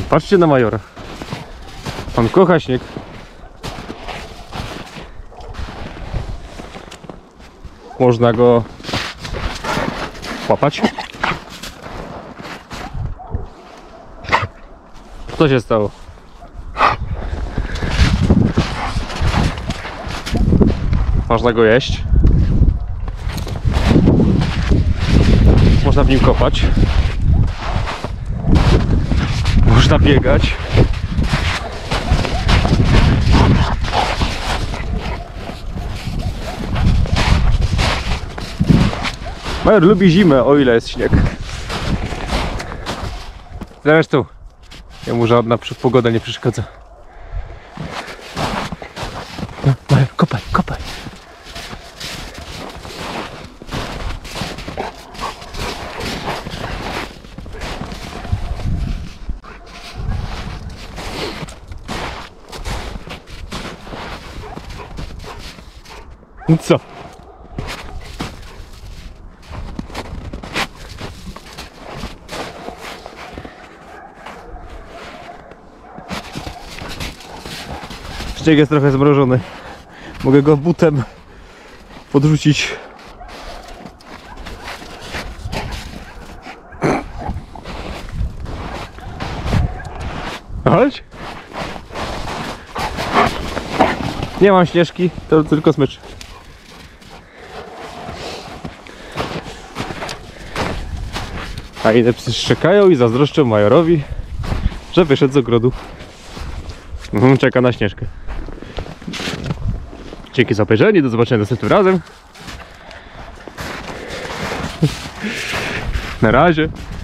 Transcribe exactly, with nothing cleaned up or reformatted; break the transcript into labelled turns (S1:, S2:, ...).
S1: Patrzcie na Majora. On kocha śnieg. Można go łapać. Co się stało? Można go jeść. Można w nim kopać. Można biegać. Major lubi zimę, o ile jest śnieg. Zresztą jemu żadna pogoda nie przeszkadza. No, Major, kopaj, kopaj. No co? Śnieg jest trochę zmrożony. Mogę go butem podrzucić. Chodź. Nie mam śnieżki, to tylko smycz. A inne psy szczekają i zazdroszczą Majorowi, że wyszedł z ogrodu. Mhm, czeka na śnieżkę. Dzięki za obejrzenie, do zobaczenia następnym razem. Na razie.